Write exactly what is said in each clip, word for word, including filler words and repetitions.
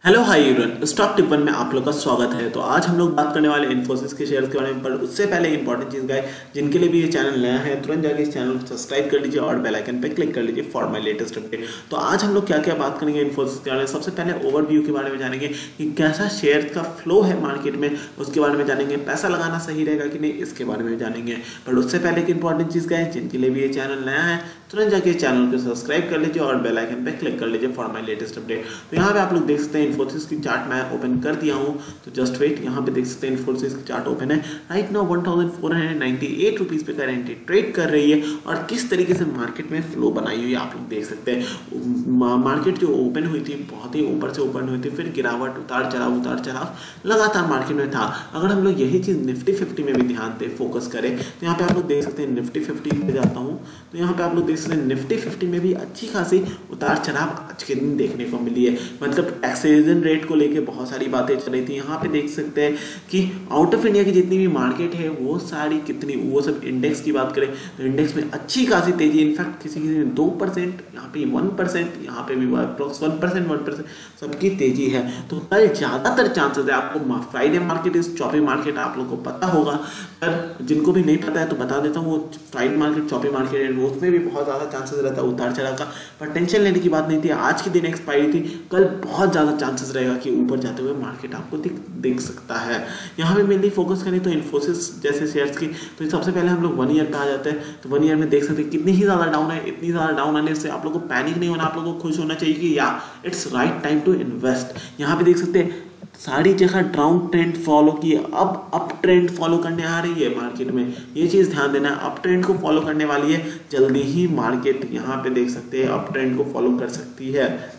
Hello hi everyone, stock tip one में आप लोग का स्वागत है। तो आज हम लोग बात करने वाले इन्फोसिस के शेयर्स के बारे में, पर उससे पहले इंपॉर्टेंट चीज गाइस, जिनके लिए भी ये चैनल नया है तुरंत जाके इस चैनल को सब्सक्राइब कर लीजिए और बेल आइकन पे क्लिक कर लीजिए फॉर माय लेटेस्ट अपडेट। तो आज हम लोग क्या क्या बात करेंगे इन्फोसिस के बारे में। सबसे पहले ओवरव्यू के बारे में जानेंगे कि कैसा शेयर का फ्लो है मार्केट में, उसके बारे में जानेंगे। पैसा लगाना सही रहेगा कि नहीं, इसके बारे में जानेंगे। पर उससे पहले एक इंपॉर्टेंट चीज गाइस, जिनके लिए भी ये चैनल नया है तुरंत जाके इस चैनल को सब्सक्राइब कर लीजिए और बेल आइकन पे क्लिक कर लीजिए फॉर माय लेटेस्ट अपडेट। तो यहाँ पे आप लोग देख सकते हैं इन्फोसिस की चार्ट मैं ओपन कर दिया हूँ, तो जस्ट वेट। यहाँ पे देख सकते हैं इन्फोसिस की चार्ट ओपन है। Right now one thousand four hundred ninety eight rupees पे करेंटली ट्रेड कर रही है और किस तरीके से मार्केट में फ्लो बनाई हुई है आप लोग देख सकते हैं। मार्केट जो ओपन हुई थी बहुत ही ऊपर से ओपन हुई थी, फिर गिरावट, उतार चढ़ाव उतार चढ़ाव लगातार मार्केट में था। अगर हम लोग यही चीज निफ्टी फिफ्टी में भी ध्यान दे फोकस करें तो यहाँ पे आप लोग देख सकते हैं निफ्टी फिफ्टी पे जाता हूँ, तो यहाँ पे आप लोग देख सकते हैं निफ्टी फिफ्टी में भी अच्छी खासी उतार चढ़ाव आज के दिन देखने को मिली है। मतलब टैक्सेशन रेट को लेके बहुत सारी बातें चल रही थी। यहाँ पे देख सकते हैं कि आउट ऑफ इंडिया की जितनी भी मार्केट है वो सारी कितनी, वो सब इंडेक्स की बात करें तो इंडेक्स में अच्छी खासी तेजी, इनफैक्ट किसी किसी में दो परसेंट, यहाँ पे वन परसेंट, यहाँ पे भी approx one percent one percent सबकी तेजी है। तो कल ज्यादातर चांसेस है, आपको फ्राइडे मार्केट इस चौपी मार्केट आप लोग को पता होगा, पर जिनको भी नहीं पता है तो बता देता हूँ, वो फ्राइडे मार्केट चौपी मार्केट है, उसमें भी बहुत ज्यादा चांसेस रहता है उतार चढ़ाव का। पर टेंशन लेने की बात नहीं थी, आज के दिन एक्सपायरी थी, कल बहुत ज्यादा चांसेस रहेगा कि ऊपर जाते हुए मार्केट आपको दिख देख सकता है। यहाँ पे मेनली फोकस करें तो इन्फोसिस जैसे शेयर्स की, तो सबसे पहले हम लोग वन ईयर पे आ जाते हैं। तो वन ईयर में देख सकते हैं कितनी ही ज्यादा डाउन है। इतनी ज्यादा डाउन आने से आप लोग को पैनिक नहीं होना, आप लोग को खुश होना चाहिए कि या it's right time to invest. यहाँ पे देख सकते हैं सारी जगह डाउन ट्रेंड फॉलो किए, अब अप ट्रेंड फॉलो करने आ रही है मार्केट में। ये चीज ध्यान देना, अप ट्रेंड को फॉलो करने वाली है। जल्दी ही मार्केट यहाँ पे देख सकते हैं अप ट्रेंड को फॉलो कर सकती है।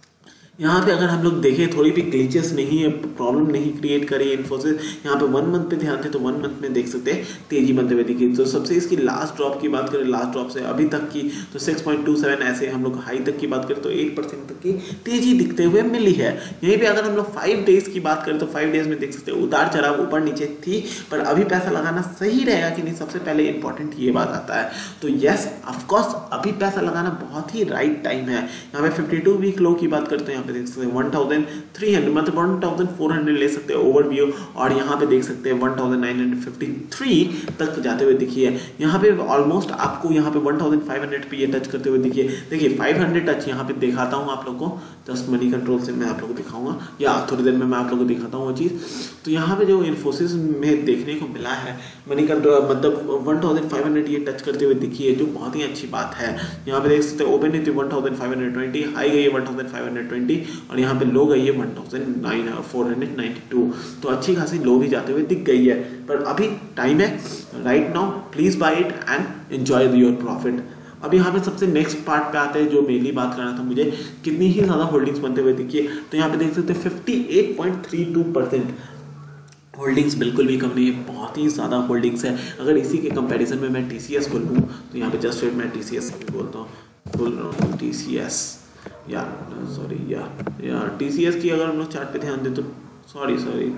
यहाँ पे अगर हम लोग देखें थोड़ी भी ग्लिचेस नहीं है, प्रॉब्लम नहीं क्रिएट करी इन्फोसिस। यहाँ पे वन मंथ पे ध्यान दें तो वन मंथ में देख सकते हैं तेजी बनते हुए दिखी। तो सबसे इसकी लास्ट ड्रॉप की बात करें, लास्ट ड्रॉप से अभी तक की तो सिक्स पॉइंट टू सेवन, ऐसे हम लोग हाई तक की बात करें तो एट परसेंट तक की तेजी दिखते हुए मिली है। यहीं पर अगर हम लोग फाइव डेज की बात करें तो फाइव डेज में देख सकते हैं उतार चढ़ाव ऊपर नीचे थी, पर अभी पैसा लगाना सही रहेगा कि नहीं, सबसे पहले इंपॉर्टेंट ये बात आता है। तो यस ऑफकोर्स अभी पैसा लगाना बहुत ही राइट टाइम है। यहाँ पे फिफ्टी टू वीक लो की बात करते हैं, यहाँ पे देख सकते हैं वन थाउजेंड थ्री हंड्रेड मतलब वन थाउजेंड फोर हंड्रेड ले सकते हैं ओवरव्यू, और यहाँ पे देख सकते हैं one thousand nine hundred fifty three तक जाते हुए दिखिए। यहाँ पे ऑलमोस्ट आपको यहाँ पे वन थाउजेंड फाइव हंड्रेड पे ये टच करते हुए दिखिए। देखिए फाइव हंड्रेड टच यहाँ पे दिखाता हूँ आप लोग को, जस्ट मनी कंट्रोल से मैं आप लोग को दिखाऊंगा, या थोड़ी देर में मैं आप लोग को दिखाता हूँ वो चीज़। तो यहाँ पे जो इन्फोसिस में देखने को मिला है मनी कंट्रोल मतलब वन थाउजेंड फाइव हंड्रेड ये टच करते हुए दिखिए, जो बहुत ही अच्छी बात है। यहाँ पे देख सकते हैं ओपन थी one thousand five hundred twenty, high गई है one thousand five hundred twenty, और यहाँ पे लो गई है one thousand four hundred ninety two. तो अच्छी खासी लो भी जाते हुए दिख गई है, पर अभी टाइम है। Right now please buy it and enjoy your profit. अब यहाँ पे सबसे नेक्स्ट पार्ट पे आते हैं जो मेनली बात करना था मुझे, कितनी ही ज्यादा होल्डिंग्स बनते हुए दिखिए। तो यहाँ पे देख सकते हैं fifty eight point three two percent holdings बिल्कुल भी कम नहीं है, बहुत ही ज़्यादा होल्डिंग्स है। अगर इसी के कंपैरिजन में मैं टीसीएस को लूँ तो यहाँ पे जस्ट वेट, मैं टीसीएस बोलता हूँ, बोल रहा हूँ टीसीएस या सॉरी या या टीसीएस की अगर हम लोग चार्ट पे ध्यान दें तो सॉरी सॉरी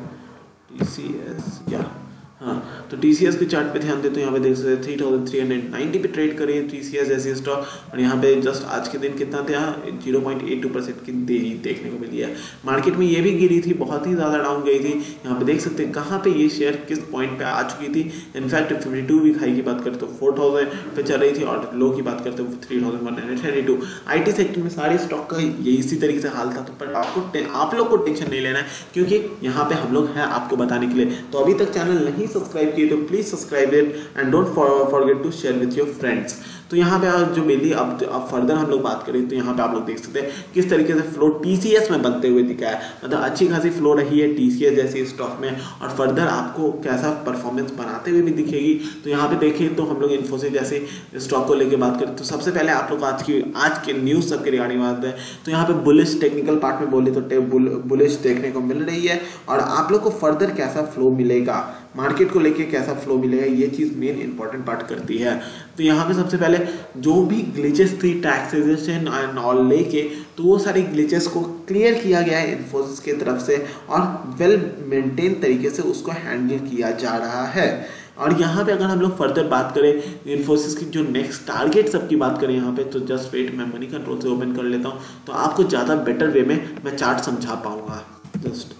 टीसीएस या हाँ, तो टीसीएस के चार्ट पे ध्यान दे तो यहाँ पे देख सकते हैं three thousand three hundred ninety पे ट्रेड करी है टीसीएस जैसी स्टॉक, और यहाँ पे जस्ट आज के दिन कितना था, zero point eight two percent की तेजी देखने को मिली है। मार्केट में ये भी गिरी थी, बहुत ही ज़्यादा डाउन गई थी। यहाँ पे देख सकते हैं कहाँ पे ये शेयर किस पॉइंट पे आ चुकी थी। In fact fifty two week high की बात करें तो फोर थाउजेंड पे चल रही थी, और लो की बात करते हैं three thousand one hundred thirty two. I T sector में सारे स्टॉक का ये इसी तरीके से हाल था। तो पर आपको आप लोग को टेंशन नहीं लेना है, क्योंकि यहाँ पे हम लोग हैं आपको बताने के लिए। तो अभी तक चैनल नहीं सब्सक्राइब किए तो please subscribe it and don't forget to share with your friends. तो यहाँ पे जो मेनली अब अब फर्दर हम लोग बात करें तो यहाँ पे आप लोग देख सकते हैं किस तरीके से फ्लो टीसीएस में बनते हुए दिखा है। मतलब अच्छी खासी फ्लो रही है टीसीएस जैसी स्टॉक में, और फर्दर आपको कैसा परफॉर्मेंस बनाते हुए भी दिखेगी। तो यहाँ पे देखें तो हम लोग इन्फोसिस जैसे स्टॉक को लेकर बात करें तो सबसे पहले आप लोग आज की आज के न्यूज सबके रिगार्डिंग बात है। तो यहाँ पे बुलिश टेक्निकल पार्ट में बोले तो बुलिश देखने को मिल रही है, और आप लोग को फर्दर कैसा फ्लो मिलेगा, मार्केट को लेके कैसा फ्लो मिलेगा, ये चीज मेन इंपॉर्टेंट पार्ट करती है। तो यहाँ पे सबसे पहले जो भी ग्लिचेस थी टैक्सेशन एंड ऑल लेके, तो वो सारी ग्लिचेस को क्लियर किया गया है इन्फोसिस की तरफ से, और वेल मेंटेन तरीके से उसको हैंडल किया जा रहा है। और यहाँ पे अगर हम लोग फर्दर बात करें इन्फोसिस की जो नेक्स्ट टारगेट सबकी बात करें यहाँ पे, तो जस्ट वेट, मैं मनी कंट्रोल से ओपन कर लेता हूँ तो आपको ज़्यादा बेटर वे में मैं चार्ट समझा पाऊँगा। जस्ट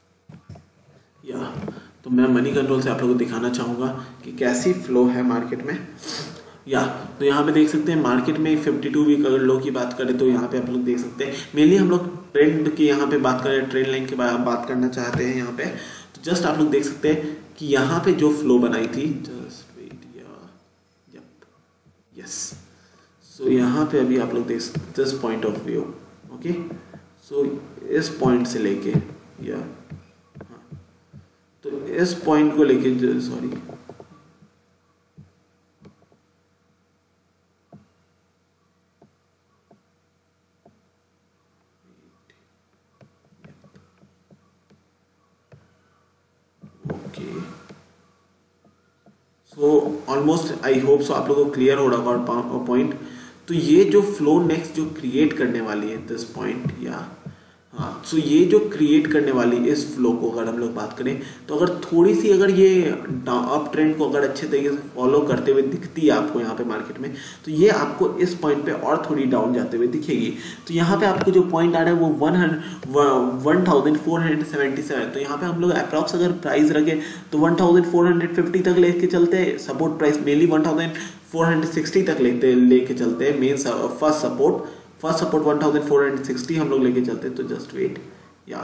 या तो मैं मनी कंट्रोल से आप लोगों को दिखाना चाहूँगा कि कैसी फ्लो है मार्केट में। या तो यहाँ पे देख सकते हैं मार्केट में बावन वीक अगर लो की बात करें तो यहाँ पे आप लोग देख सकते हैं मेनली हम लोग ट्रेंड की यहाँ पे बात करें, ट्रेंड लाइन के बारे में बात करना चाहते हैं यहाँ पे। तो जस्ट आप लोग देख सकते हैं कि यहाँ पे जो फ्लो बनाई थी, जस्ट वेट, या यस, सो यहाँ पे अभी आप लोग देख सकते हैं point of view, okay, so इस पॉइंट से लेके या हाँ, तो इस पॉइंट को लेके, sorry so almost I hope so आप लोगों को क्लियर हो रहा होगा पॉइंट। तो ये जो फ्लो नेक्स्ट जो क्रिएट करने वाली है दिस पॉइंट, या हाँ, सो so ये जो क्रिएट करने वाली इस फ्लो को अगर हम लोग बात करें तो अगर थोड़ी सी अगर ये अप ट्रेंड को अगर अच्छे तरीके से फॉलो करते हुए दिखती है आपको यहाँ पे मार्केट में, तो ये आपको इस पॉइंट पे और थोड़ी डाउन जाते हुए दिखेगी। तो यहाँ पे आपको जो पॉइंट आ रहा है वो one thousand four hundred seventy seven, तो यहाँ पे हम लोग अप्रॉक्स अगर प्राइस रखें तो one thousand four hundred fifty तक लेके चलते हैं support price, mainly one thousand four hundred sixty तक लेते लेके चलते हैं main first support first support one thousand four hundred sixty हम लोग लेके चलते हैं। तो जस्ट वेट, या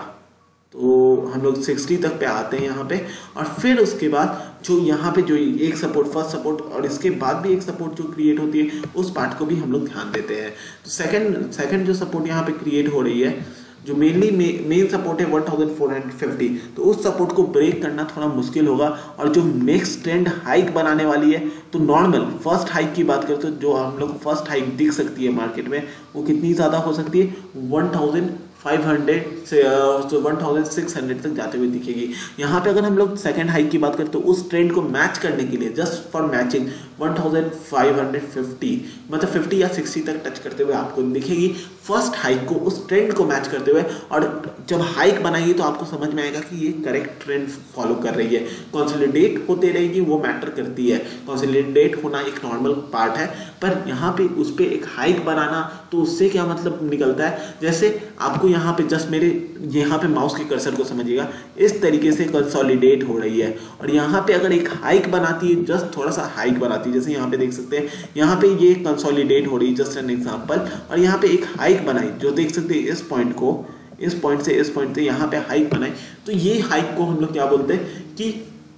तो हम लोग सिक्सटी तक पे आते हैं यहाँ पे, और फिर उसके बाद जो यहाँ पे जो एक सपोर्ट फर्स्ट सपोर्ट और इसके बाद भी एक सपोर्ट जो क्रिएट होती है उस पार्ट को भी हम लोग ध्यान देते हैं। तो सेकंड सेकंड जो सपोर्ट यहाँ पे क्रिएट हो रही है जो मेनली मेन सपोर्ट है one thousand four hundred fifty, तो उस सपोर्ट को ब्रेक करना थोड़ा मुश्किल होगा। और जो नेक्स्ट ट्रेंड हाइक बनाने वाली है, तो नॉर्मल फर्स्ट हाइक की बात करें तो जो हम लोग को फर्स्ट हाइक दिख सकती है मार्केट में वो कितनी ज़्यादा हो सकती है, वन थाउजेंड फाइव हंड्रेड से वन थाउजेंड सिक्स हंड्रेड तक जाते हुए दिखेगी। यहाँ पे अगर हम लोग सेकंड हाइक की बात करें तो उस ट्रेंड को मैच करने के लिए just for matching one thousand five hundred fifty मतलब फिफ्टी या सिक्सटी तक टच करते हुए आपको दिखेगी फर्स्ट हाइक को, उस ट्रेंड को मैच करते हुए। और जब हाइक बनाएगी तो आपको समझ में आएगा कि ये करेक्ट ट्रेंड फॉलो कर रही है, कंसोलिडेट होते रहेगी, वो मैटर करती है। कंसोलिडेट होना एक नॉर्मल पार्ट है, पर यहाँ पे उस पर एक हाइक बनाना, तो उससे क्या मतलब निकलता है, जैसे आपको यहाँ पे जस्ट मेरे यहाँ पे माउस के कर्सर को समझिएगा, इस तरीके से कंसोलिडेट हो रही है। और यहाँ पे अगर एक हाइक बनाती है, जस्ट थोड़ा सा हाइक बनाती है, जैसे यहाँ पे देख सकते हैं यहाँ पे ये कंसोलिडेट हो रही है, जस्ट एन एग्जांपल, और यहाँ पे एक हाइक बनाई जो देख सकते हैं इस पॉइंट को, इस पॉइंट से इस पॉइंट से यहाँ पे हाइक बनाई, तो ये हाइक को हम लोग क्या बोलते हैं कि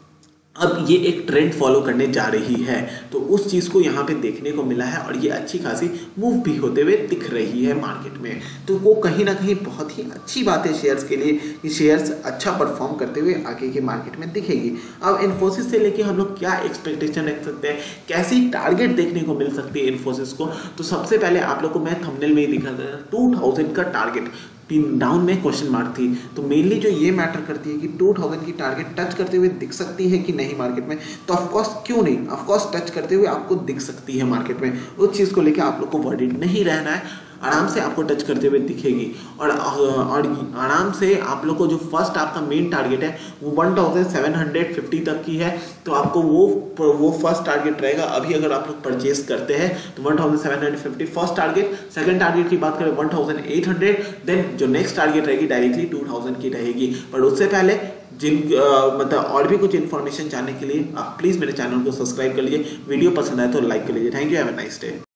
अब ये एक ट्रेंड फॉलो करने जा रही है। तो उस चीज़ को यहाँ पे देखने को मिला है और ये अच्छी खासी मूव भी होते हुए दिख रही है मार्केट में। तो वो कहीं ना कहीं बहुत ही अच्छी बात है शेयर्स के लिए कि शेयर्स अच्छा परफॉर्म करते हुए आगे के मार्केट में दिखेगी। अब इन्फोसिस से लेके हम लोग क्या एक्सपेक्टेशन रख सकते हैं, कैसी टारगेट देखने को मिल सकती है इन्फोसिस को। तो सबसे पहले आप लोग को मैं थंबनेल में ही दिखा था टू थाउजेंड का टारगेट, पिन डाउन में क्वेश्चन मार्क थी। तो मेनली जो ये मैटर करती है कि टू थाउजेंड की टारगेट टच करते हुए दिख सकती है कि नहीं मार्केट में, तो ऑफकोर्स क्यों नहीं, ऑफकोर्स टच करते हुए आपको दिख सकती है मार्केट में। उस चीज़ को लेकर आप लोग को वरीड नहीं रहना है, आराम से आपको टच करते हुए दिखेगी। और और आराम से आप लोग को जो फर्स्ट आपका मेन टारगेट है वो one thousand seven hundred fifty तक की है, तो आपको वो वो फर्स्ट टारगेट रहेगा। अभी अगर आप लोग परचेज करते हैं तो one thousand seven hundred fifty first target. Second target की बात करें one thousand eight hundred, then जो नेक्स्ट टारगेट रहेगी डायरेक्टली टू थाउजेंड की रहेगी। पर उससे पहले जिन आ, मतलब और भी कुछ इन्फॉर्मेशन जानने के लिए आप प्लीज़ मेरे चैनल को सब्सक्राइब कर लीजिए। वीडियो पसंद आए तो लाइक कर लीजिए। Thank you, have a nice day.